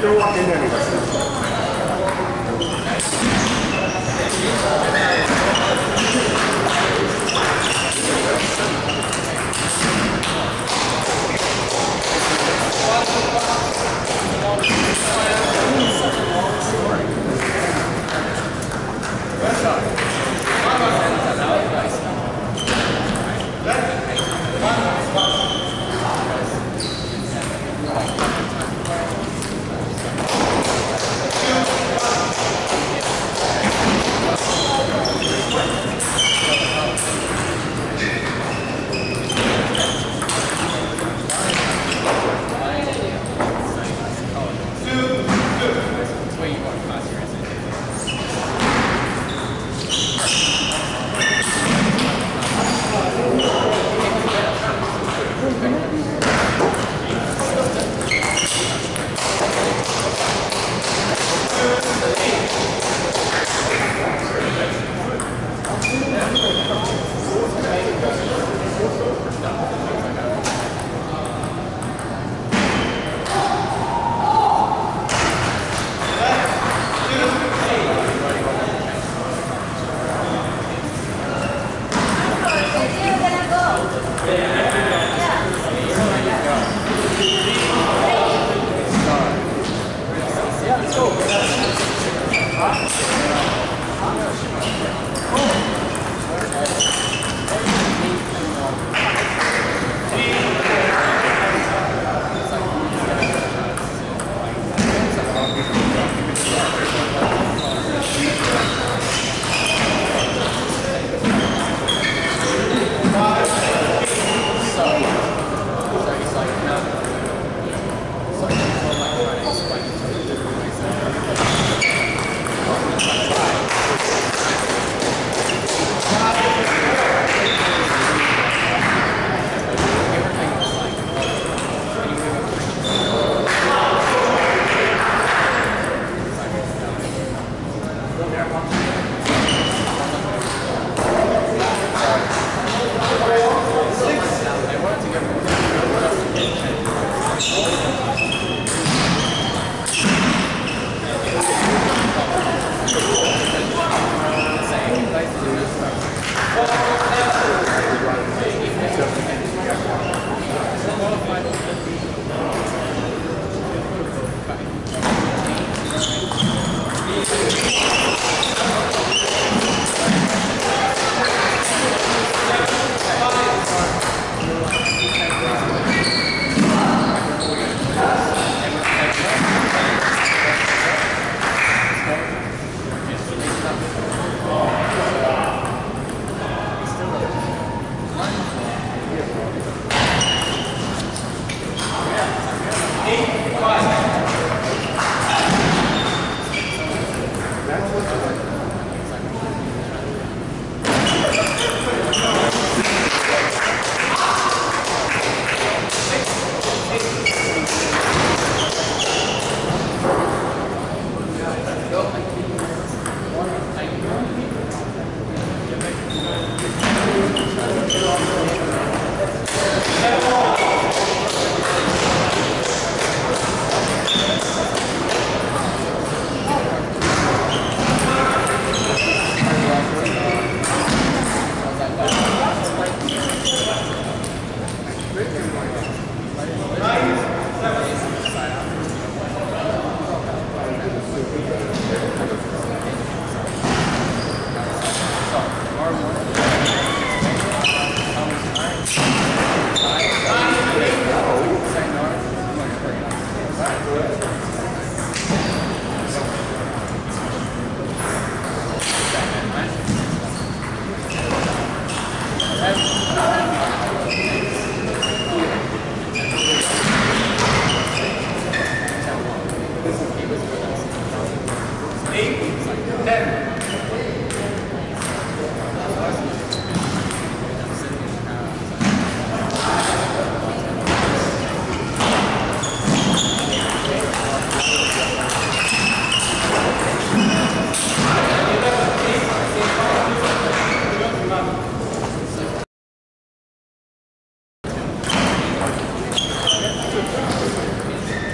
今日は県内にいます。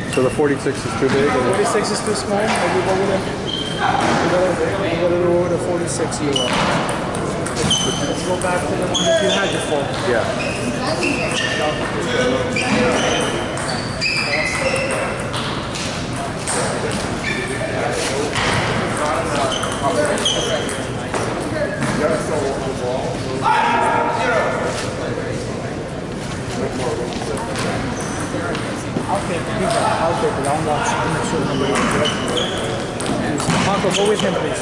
So the 46 is too big? 46 is too small, and you go with the 46 euro. Let's go back to the one that you had before. Yeah. I'll take it. I'll take it. I'll watch. I'm not sure number one. Marco, go with him, please.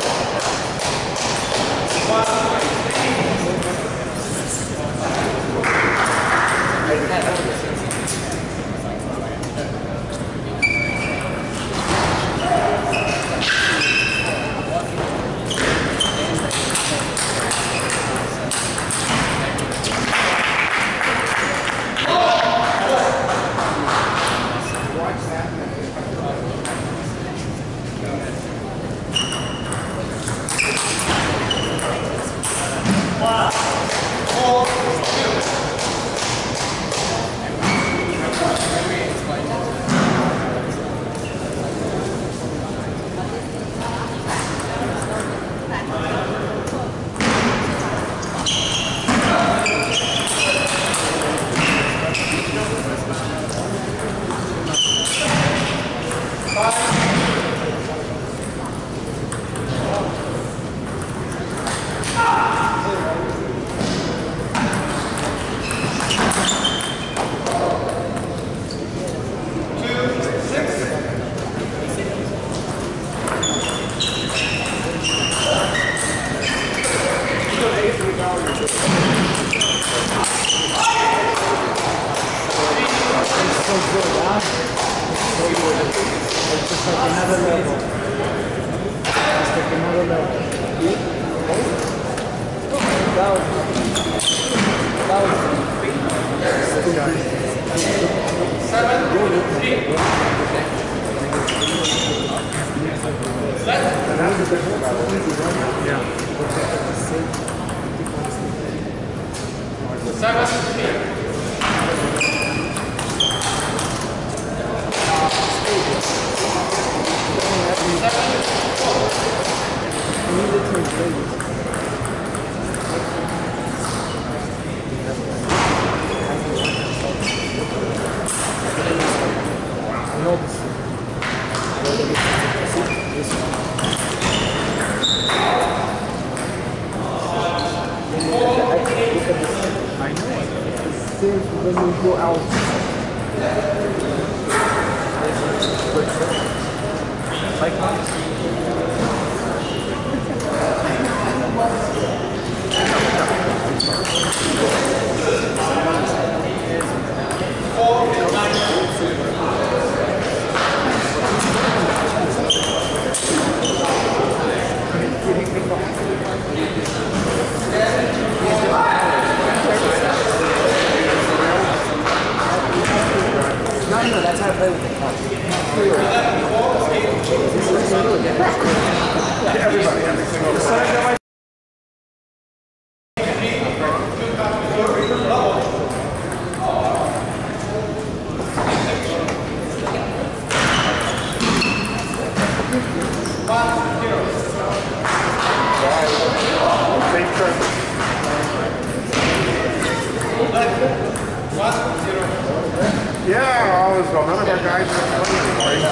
When you go out, like no, that's how I play with it. Everybody, every single time. Yeah, I always go. None of our guys are playing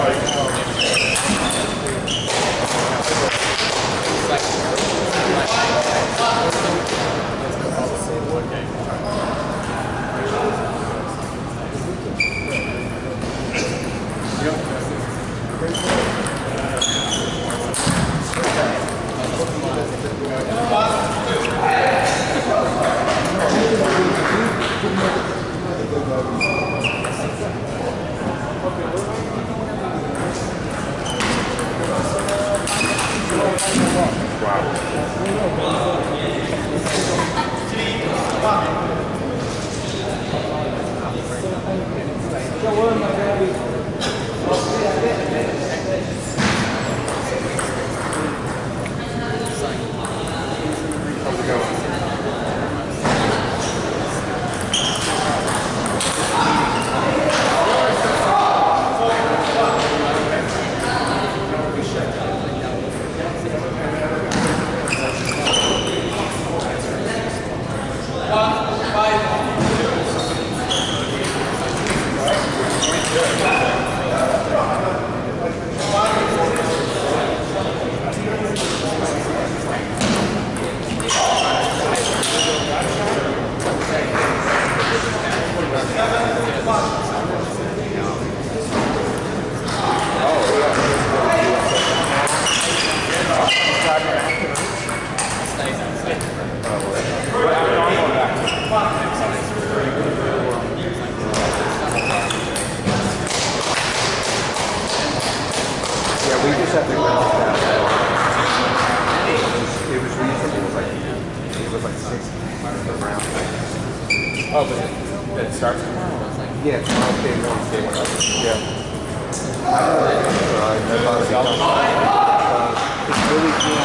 septic round down. It was reasonable. It was like 60 per round. Oh, but it starts tomorrow. Yeah, it's not day one, day one. Yeah. I thought it was it's really cool.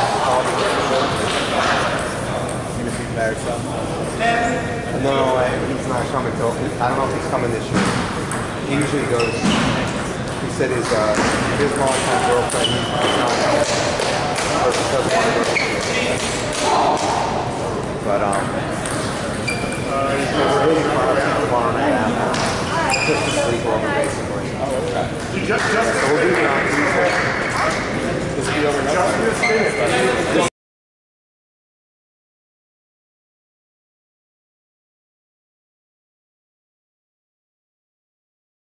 Gonna be by yourself. No, he's not coming till, I don't know if he's coming this year. He usually goes, he said his longtime girlfriend, he's not coming. Or he doesn't want to go this year. But, we're hitting tomorrow night after. Just to sleep over, basically. Oh, okay. So we'll do it on Tuesday. This will be over.